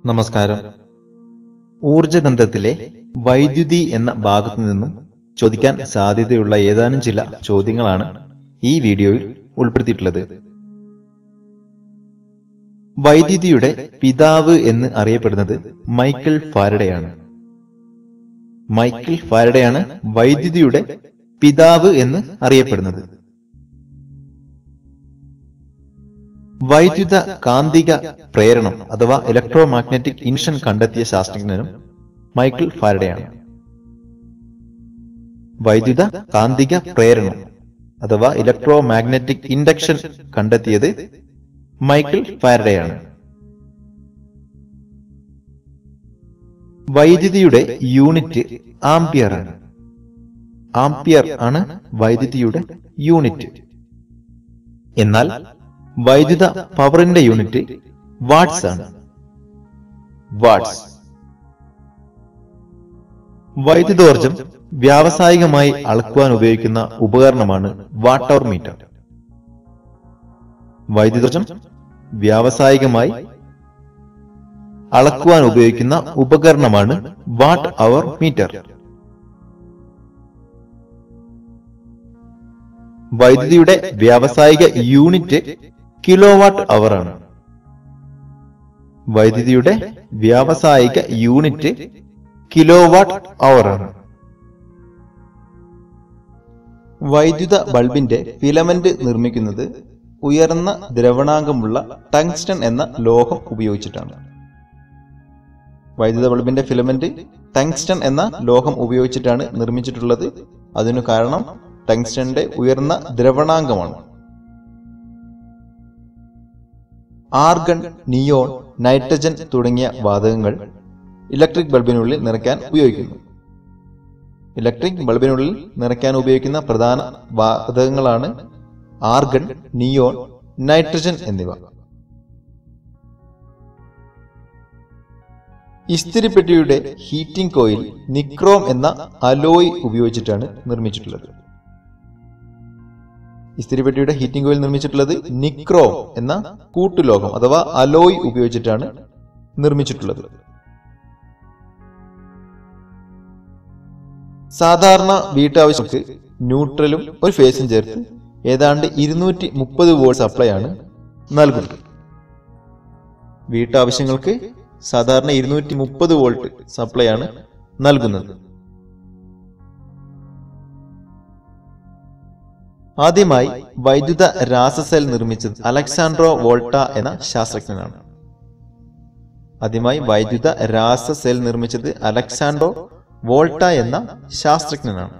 നമസ്കാരം. ഊർജതന്ത്രത്തിലെ വൈദ്യുതി എന്ന ഭാഗത്തു നിന്നും ചോദിക്കാൻ സാധ്യതയുള്ള ഏതാനും ചില ചോദ്യങ്ങളാണ് ഈ വീഡിയോയിൽ ഉൾപ്പെടുത്തിയിട്ടുള്ളത്. വൈദ്യുതിയുടെ പിതാവ് എന്ന് അറിയപ്പെടുന്നത് മൈക്കൽ ഫാരഡെയാണ്. മൈക്കൽ ഫാരഡെയാണ് വൈദ്യുതിയുടെ പിതാവ് എന്ന് അറിയപ്പെടുന്നത്. വൈദ്യുത കാന്തിക പ്രേരണം അഥവാ ഇലക്ട്രോമാഗ്നറ്റിക് ഇൻഡക്ഷൻ കണ്ടെത്തിയ ശാസ്ത്രജ്ഞനും മൈക്കൽ ഫാരഡെയാണ്. വൈദ്യുത കാന്തിക പ്രേരണം അഥവാ ഇലക്ട്രോമാഗ്നറ്റിക് ഇൻഡക്ഷൻ കണ്ടെത്തിയത് മൈക്കൽ ഫാരഡെയാണ്. വൈദ്യുതിയുടെ യൂണിറ്റ് ആംപിയർ ആണ്. ആംപിയർ ആണ് വൈദ്യുതിയുടെ യൂണിറ്റ്. എന്നാൽ വൈദ്യുത പവറിന്റെ യൂണിറ്റ് വാട്ട്സ് ആണ്. വാട്ട്സ്. വൈദ്യുതോർജം വ്യാവസായികമായി അളക്കുവാൻ ഉപയോഗിക്കുന്ന ഉപകരണമാണ് വാട്ട് അവർ മീറ്റർ. വൈദ്യുതോർജം വ്യാവസായികമായി അളക്കുവാൻ ഉപയോഗിക്കുന്ന ഉപകരണമാണ് വാട്ട് അവർ മീറ്റർ. വൈദ്യുതിയുടെ വ്യാവസായിക യൂണിറ്റ് കിലോവാട്ട് അവർ ആണ്. വൈദ്യുതിയുടെ വ്യാവസായിക യൂണിറ്റ് കിലോവാട്ട് അവർ ആണ്. വൈദ്യുത ബൾബിന്റെ ഫിലമെന്റ് നിർമ്മിക്കുന്നത് ഉയർന്ന ദ്രവണാങ്കമുള്ള ടങ്സ്റ്റൺ എന്ന ലോഹം ഉപയോഗിച്ചിട്ടാണ്. വൈദ്യുത ബൾബിന്റെ ഫിലമെന്റ് ടങ്സ്റ്റൺ എന്ന ലോഹം ഉപയോഗിച്ചിട്ടാണ് നിർമ്മിച്ചിട്ടുള്ളത്. അതിനു കാരണം ടങ്സ്റ്റന്റെ ഉയർന്ന ദ്രവണാങ്കമാണ്. ആർഗൺ, നിയോൺ, നൈട്രജൻ തുടങ്ങിയ വാതകങ്ങൾ ഇലക്ട്രിക് ബൾബിനുള്ളിൽ നിറയ്ക്കാൻ ഉപയോഗിക്കുന്നു. ഇലക്ട്രിക് ബൾബിനുള്ളിൽ നിറയ്ക്കാൻ ഉപയോഗിക്കുന്ന പ്രധാന വാതകങ്ങളാണ് ആർഗൺ, നിയോൺ, നൈട്രജൻ എന്നിവ. ഇസ്തിരിപ്പെട്ടിയുടെ ഹീറ്റിംഗ് കോയിൽ നിക്രോം എന്ന അലോയ് ഉപയോഗിച്ചിട്ടാണ് നിർമ്മിച്ചിട്ടുള്ളത്. ഇസ്തിരിപ്പെട്ടിയുടെ ഹീറ്റിംഗ് കോയിൽ നിർമ്മിച്ചിട്ടുള്ളത് നിക്രോം എന്ന കൂട്ടുലോഹം അഥവാ അലോയ് ഉപയോഗിച്ചിട്ടാണ് നിർമ്മിച്ചിട്ടുള്ളത്. സാധാരണ വീട്ടാവശ്യങ്ങൾക്ക് ന്യൂട്രലും ഒരു ഫേസും ചേർത്ത് ഏതാണ്ട് 230 വോൾട്ട് സപ്ലൈ ആണ് നൽകുന്നത്. വീട്ടാവശ്യങ്ങൾക്ക് സാധാരണ 230 വോൾട്ട് സപ്ലൈ ആണ് നൽകുന്നത്. ആദ്യമായി വൈദ്യുത രാസസെൽ നിർമ്മിച്ചത് അലക്സാൻഡ്രോ വോൾട്ട എന്ന ശാസ്ത്രജ്ഞനാണ്. ആദ്യമായി വൈദ്യുത രാസസെൽ നിർമ്മിച്ചത് അലക്സാൻഡ്രോ വോൾട്ട എന്ന ശാസ്ത്രജ്ഞനാണ്.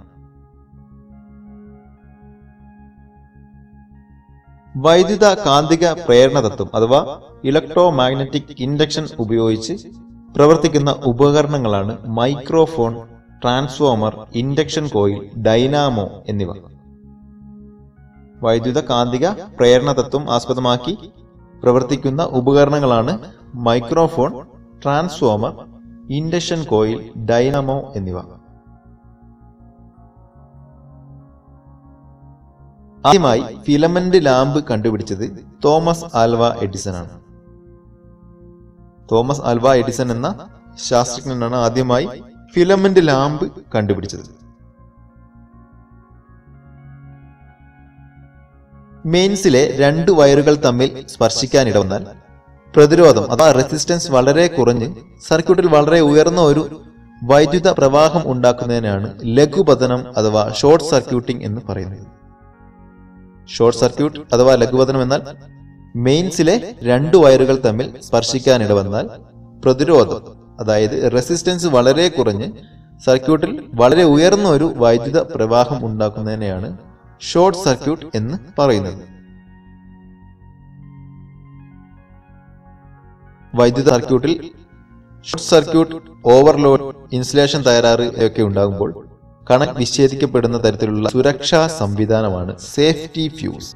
വൈദ്യുത കാന്തിക പ്രേരണ തത്വം അഥവാ ഇലക്ട്രോമാഗ്നറ്റിക് ഇൻഡക്ഷൻ ഉപയോഗിച്ച് പ്രവർത്തിക്കുന്ന ഉപകരണങ്ങളാണ് microphone, transformer, induction coil, dynamo എന്നിവ. വൈദ്യുത കാന്തിക പ്രേരണ തത്വം ആസ്പദമാക്കി പ്രവർത്തിക്കുന്ന ഉപകരണങ്ങളാണ് microphone, transformer, induction coil, dynamo എന്നിവ. ആദ്യമായി ഫിലമെന്റ് ലാമ്പ് കണ്ടുപിടിച്ചത് തോമസ് ആൽവ എഡിസൺ ആണ്. തോമസ് ആൽവ എഡിസൺ എന്ന ശാസ്ത്രജ്ഞനാണ് ആദ്യമായി ഫിലമെന്റ് ലാമ്പ് കണ്ടുപിടിച്ചത്. മെയിൻസിലെ 2 വയറുകൾ തമ്മിൽ സ്പർശിക്കാനിടവന്നാൽ പ്രതിരോധം അഥവാ റെസിസ്റ്റൻസ് വളരെ കുറഞ്ഞ് സർക്യൂട്ടിൽ വളരെ ഉയർന്ന ഒരു വൈദ്യുത പ്രവാഹം ഉണ്ടാക്കുന്നതിനാണ് ലഘുപതനം അഥവാ ഷോർട്ട് സർക്യൂട്ടിംഗ് എന്ന് പറയുന്നത്. ഷോർട്ട് സർക്യൂട്ട് അഥവാ ലഘുപതനം എന്നാൽ മെയിൻസിലെ 2 വയറുകൾ തമ്മിൽ സ്പർശിക്കാനിടവന്നാൽ പ്രതിരോധം അതായത് റെസിസ്റ്റൻസ് വളരെ കുറഞ്ഞ് സർക്യൂട്ടിൽ വളരെ ഉയർന്ന ഒരു വൈദ്യുത പ്രവാഹം ഉണ്ടാക്കുന്നതിനെയാണ് ഷോർട്ട് സർക്യൂട്ട് എന്ന് പറയുന്നത്. വൈദ്യുത സർക്യൂട്ടിൽ ഷോർട്ട് സർക്യൂട്ട്, ഓവർലോഡ്, ഇൻസുലേഷൻ തകരാറ് ഒക്കെ ഉണ്ടാകുമ്പോൾ കണക്ട് വിച്ഛേദിക്കപ്പെടുന്ന തരത്തിലുള്ള സുരക്ഷാ സംവിധാനമാണ് safety fuse.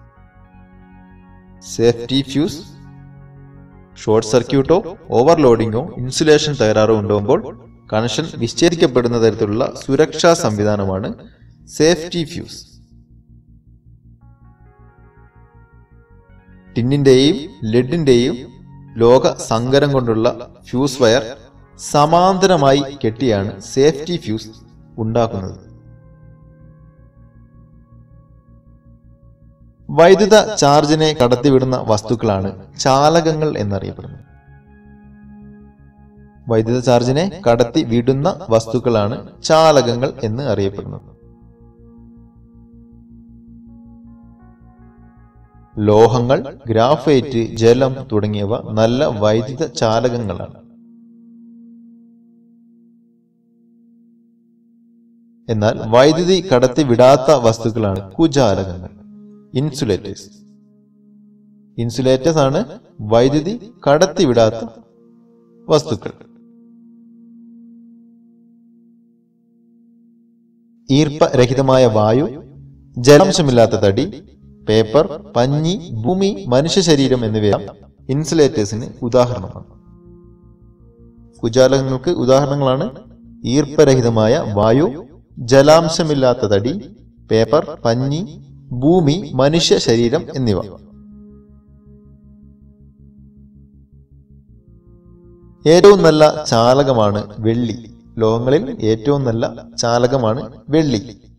Safety fuse short സർക്യൂട്ടോ ഓവർലോഡിങ്ങോ ഇൻസുലേഷൻ തകരാറോ ഉണ്ടാകുമ്പോൾ കണക്ഷൻ വിച്ഛേദിക്കപ്പെടുന്ന തരത്തിലുള്ള സുരക്ഷാ സംവിധാനമാണ് സേഫ്റ്റി ഫ്യൂസ്. ടിന്നിന്റെയും ലെഡിന്റെയും ലോഹ സങ്കരം കൊണ്ടുള്ള ഫ്യൂസ് വയർ സമാന്തരമായി കെട്ടിയാണ് സേഫ്റ്റി ഫ്യൂസ് ഉണ്ടാക്കുന്നത്. വൈദ്യുത ചാർജിനെ കടത്തിവിടുന്ന വസ്തുക്കളാണ് ചാലകങ്ങൾ എന്നറിയപ്പെടുന്നത്. വൈദ്യുത ചാർജിനെ കടത്തി വിടുന്ന വസ്തുക്കളാണ് ചാലകങ്ങൾ എന്ന് അറിയപ്പെടുന്നത്. ലോഹങ്ങൾ, ഗ്രാഫൈറ്റ്, ജലം തുടങ്ങിയവ നല്ല വൈദ്യുത ചാലകങ്ങളാണ്. എന്നാൽ വൈദ്യുതി കടത്തിവിടാത്ത വസ്തുക്കളാണ് കുചാലകങ്ങൾ, ഇൻസുലേറ്റേഴ്സ്. ഇൻസുലേറ്റേഴ്സ് ആണ് വൈദ്യുതി കടത്തിവിടാത്ത വസ്തുക്കൾ. ഈർപ്പരഹിതമായ വായു, ജലാംശമില്ലാത്ത തടി, പേപ്പർ, പഞ്ഞി, ഭൂമി, മനുഷ്യ ശരീരം എന്നിവ ഇൻസുലേറ്റേഴ്സിന് ഉദാഹരണമാണ്. കുചാലകങ്ങൾക്ക് ഉദാഹരണങ്ങളാണ് ഈർപ്പരഹിതമായ വായു, ജലാംശമില്ലാത്ത തടി, പേപ്പർ, പഞ്ഞി, ഭൂമി, മനുഷ്യ ശരീരം എന്നിവ. ഏറ്റവും നല്ല ചാലകമാണ് വെള്ളി. ലോഹങ്ങളിൽ ഏറ്റവും നല്ല ചാലകമാണ് വെള്ളി.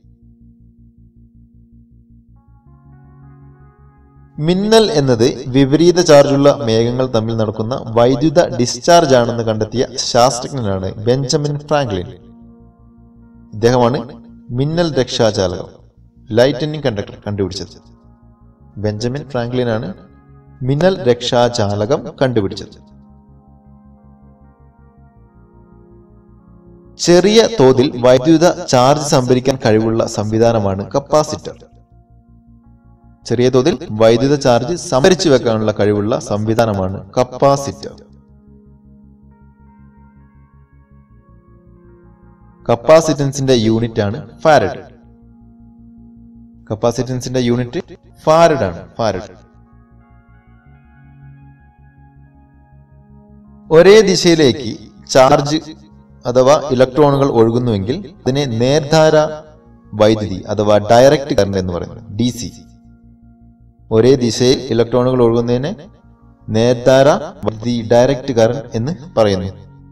മിന്നൽ എന്നത് വിപരീത ചാർജുള്ള മേഘങ്ങൾ തമ്മിൽ നടക്കുന്ന വൈദ്യുത ഡിസ്ചാർജ് ആണെന്ന് കണ്ടെത്തിയ ശാസ്ത്രജ്ഞനാണ് ബെഞ്ചമിൻ ഫ്രാങ്ക്ലിൻ. ഇദ്ദേഹമാണ് മിന്നൽ രക്ഷാചാലകം, ലൈറ്റനിങ് കണ്ടക്ടർ കണ്ടുപിടിച്ചത്. ബെഞ്ചമിൻ ഫ്രാങ്ക്ലിൻ ആണ് മിന്നൽ രക്ഷാചാലകം കണ്ടുപിടിച്ചത്. ചെറിയ തോതിൽ വൈദ്യുത ചാർജ് സംഭരിക്കാൻ കഴിവുള്ള സംവിധാനമാണ് കപ്പാസിറ്റർ. ചെറിയ തോതിൽ വൈദ്യുത ചാർജ് സംഭരിച്ചു വെക്കാനുള്ള കഴിവുള്ള സംവിധാനമാണ് കപ്പാസിറ്റർ. കപ്പാസിറ്റൻസിന്റെ യൂണിറ്റ് ആണ് ഫാരഡ്. കപ്പാസിറ്റൻസിന്റെ യൂണിറ്റ് ഫാരഡ് ആണ്. ഫാരഡ്. ഒരേ ദിശയിലേക്ക് ചാർജ് അഥവാ ഇലക്ട്രോണുകൾ ഒഴുകുന്നുവെങ്കിൽ അതിനെ നേർധാര വൈദ്യുതി അഥവാ ഡയറക്റ്റ് കറന്റ് എന്ന് പറയുന്നത്, DC. ഒരേ ദിശയിൽ ഇലക്ട്രോണുകൾ ഒഴുകുന്നതിനെ നേർധാര വൈദ്യുതി, ഡയറക്റ്റ് കറന്റ് എന്ന് പറയുന്നു.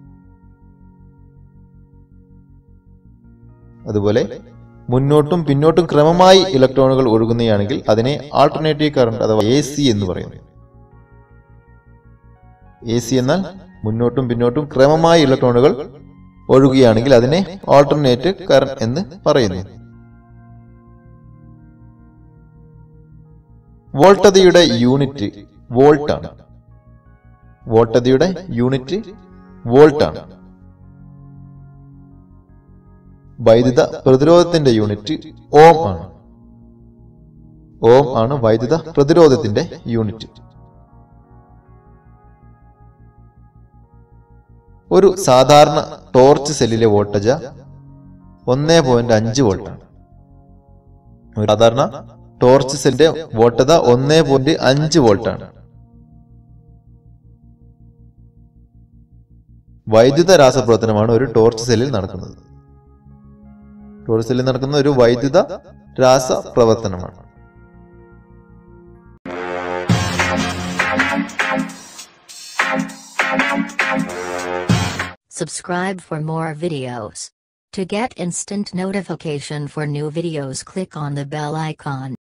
അതുപോലെ മുന്നോട്ടും പിന്നോട്ടും ക്രമമായി ഇലക്ട്രോണുകൾ ഒഴുകുന്നതാണെങ്കിൽ അതിനെ ആൾട്ടർനേറ്റീവ് കറന്റ് അഥവാ AC എന്ന് പറയുന്നു. AC എന്നാൽ മുന്നോട്ടും പിന്നോട്ടും ക്രമമായി ഇലക്ട്രോണുകൾ ഒഴുകുകയാണെങ്കിൽ അതിനെ ആൾട്ടർനേറ്റീവ് കറന്റ് എന്ന് പറയുന്നു. വോൾട്ടതയുടെ യൂണിറ്റ് വോൾട്ട് ആണ്. വോൾട്ടതയുടെ യൂണിറ്റ് വോൾട്ട് ആണ്. വൈദ്യുത പ്രതിരോധത്തിന്റെ യൂണിറ്റ് ഓം ആണ്. ഓം ആണ് വൈദ്യുത പ്രതിരോധത്തിന്റെ യൂണിറ്റ്. ഒരു സാധാരണ ടോർച്ച് സെല്ലിലെ വോൾട്ടേജ് 1.5 വോൾട്ട് ആണ്. ഒരു സാധാരണ ടോർച്ച് സെല്ലിന്റെ വോൾട്ടേജ് 1.5 വോൾട്ട് ആണ്. വൈദ്യുത രാസപ്രവർത്തനമാണ് ഒരു ടോർച്ച് സെല്ലിൽ നടക്കുന്നത്. ടോർച്ച് സെല്ലിൽ നടക്കുന്ന ഒരു വൈദ്യുത രാസപ്രവർത്തനമാണ്. Subscribe for more videos. To get instant notification for new videos, click on the bell icon.